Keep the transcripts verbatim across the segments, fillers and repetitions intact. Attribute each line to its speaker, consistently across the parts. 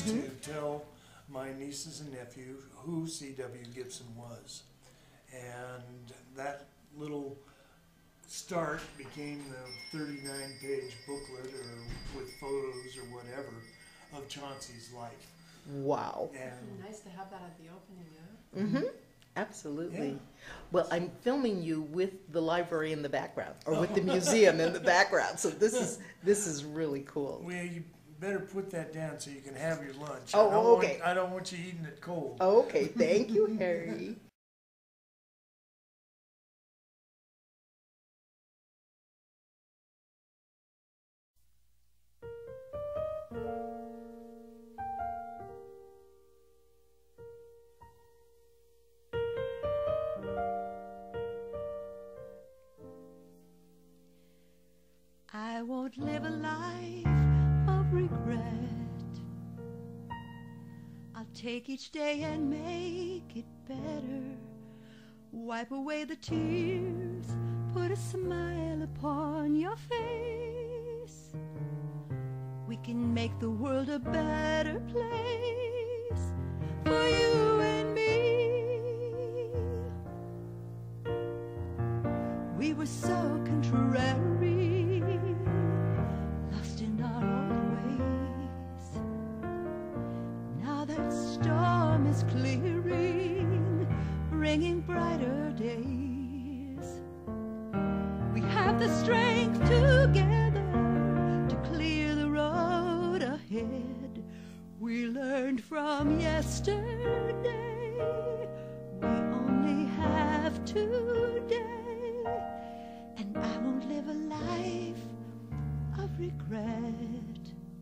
Speaker 1: mm-hmm.
Speaker 2: to tell my nieces and nephew who C W Gibson was. And that little start became the thirty-nine page booklet, or with photos or whatever, of Chauncey's life.
Speaker 1: Wow.
Speaker 2: And
Speaker 3: nice to have that at the opening, yeah?
Speaker 1: Mm-hmm. Absolutely.
Speaker 2: Yeah.
Speaker 1: Well, I'm filming you with the library in the background, or with the museum in the background, so this is this is really cool.
Speaker 2: Well, you better put that down so you can have your lunch.
Speaker 1: Oh,
Speaker 2: I don't
Speaker 1: okay.
Speaker 2: Want, I don't want you eating it cold.
Speaker 1: Okay, thank you, Harry.
Speaker 4: I won't live a life of regret. I'll take each day and make it better. Wipe away the tears, put a smile upon your face. We can make the world a better place for you and me. We were so contrary, lost in our old ways. Now that storm is clearing, bringing brighter days. We have the strength together to clear the road ahead. We learned from yesterday, we only have today. And I won't live a life of regret.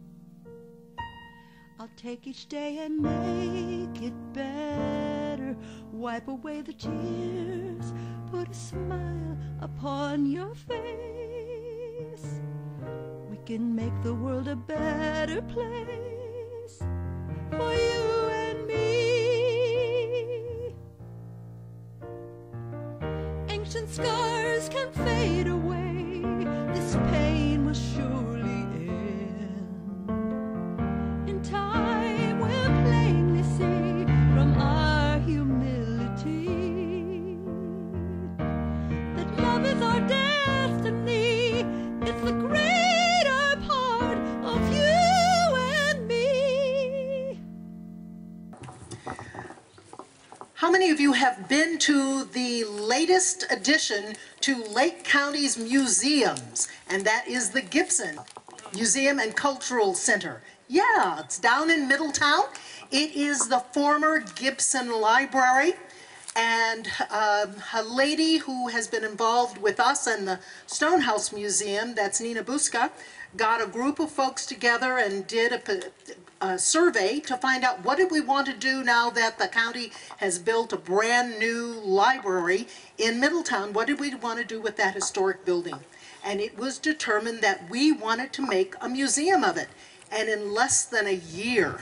Speaker 4: I'll take each day and make it better. Wipe away the tears, put a smile upon your face. We can make the world a better place for you and me. Ancient scars can fade away, this pain will surely end. In time we'll plainly see from our humility that love is our destiny. It's the greater part of you and me.
Speaker 1: How many of you have been to the latest addition to Lake County's museums? And that is the Gibson Museum and Cultural Center. Yeah, it's down in Middletown. It is the former Gibson Library. And um, a lady who has been involved with us and the Stonehouse Museum, that's Nina Buska, got a group of folks together and did a, a survey to find out what did we want to do now that the county has built a brand new library in Middletown. What did we want to do with that historic building? And it was determined that we wanted to make a museum of it. And in less than a year,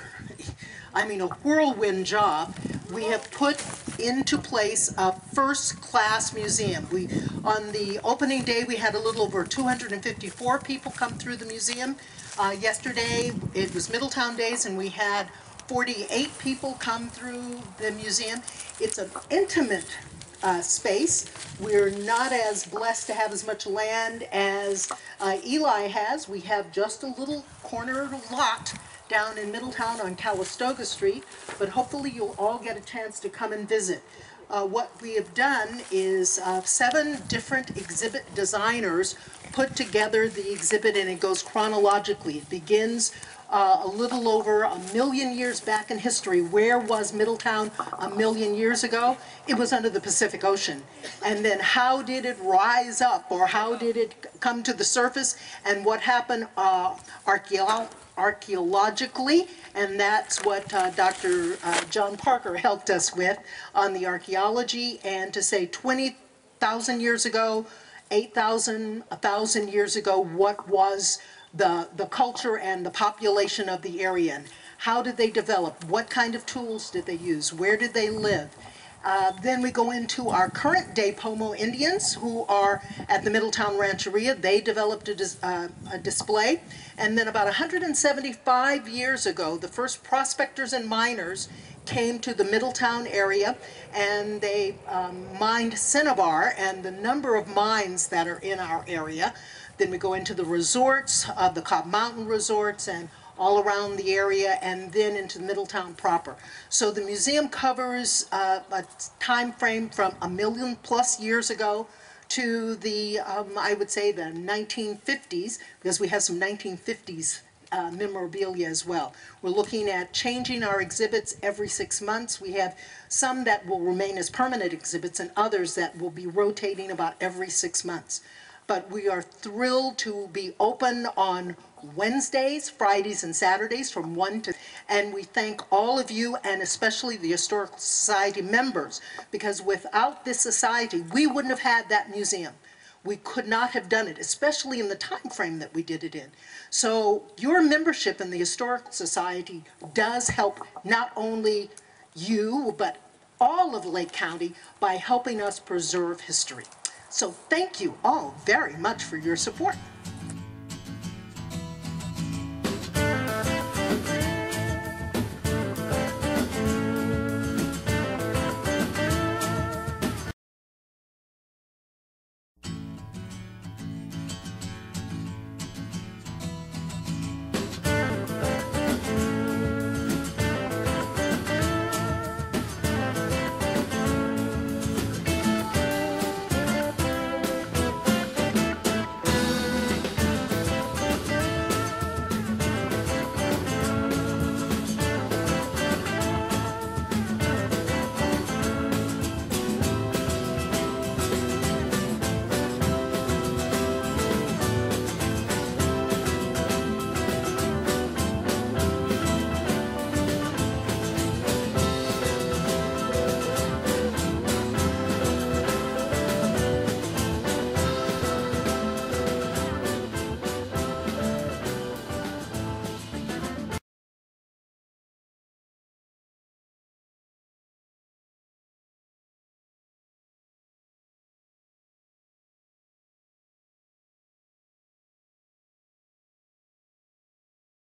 Speaker 1: I mean a whirlwind job, we have put into place a first-class museum. We, on the opening day, we had a little over two hundred fifty-four people come through the museum. Uh, yesterday, it was Middletown Days, and we had forty-eight people come through the museum. It's an intimate uh, space. We're not as blessed to have as much land as uh, Eli has. We have just a little corner lot down in Middletown on Calistoga Street, but hopefully you'll all get a chance to come and visit. Uh, what we have done is uh, seven different exhibit designers put together the exhibit, and it goes chronologically. It begins uh, a little over a million years back in history. Where was Middletown a million years ago? It was under the Pacific Ocean. And then how did it rise up, or how did it come to the surface, and what happened uh, archaeologically? archaeologically, and that's what uh, Doctor Uh, John Parker helped us with on the archaeology, and to say twenty thousand years ago, eight thousand, one thousand years ago, what was the, the culture and the population of the area, and how did they develop, what kind of tools did they use, where did they live, Uh, then we go into our current day Pomo Indians who are at the Middletown Rancheria. They developed a, dis uh, a display. And then about one hundred seventy-five years ago, the first prospectors and miners came to the Middletown area, and they um, mined cinnabar and the number of mines that are in our area. Then we go into the resorts, uh, the Cobb Mountain resorts, and all around the area, and then into Middletown proper. So the museum covers uh, a time frame from a million plus years ago to the, um, I would say, the nineteen fifties, because we have some nineteen fifties uh, memorabilia as well. We're looking at changing our exhibits every six months. We have some that will remain as permanent exhibits and others that will be rotating about every six months. But we are thrilled to be open on Wednesdays, Fridays, and Saturdays from one to, and we thank all of you and especially the Historical Society members, because without this society, we wouldn't have had that museum. We could not have done it, especially in the time frame that we did it in. So your membership in the Historical Society does help not only you, but all of Lake County by helping us preserve history. So thank you all very much for your support.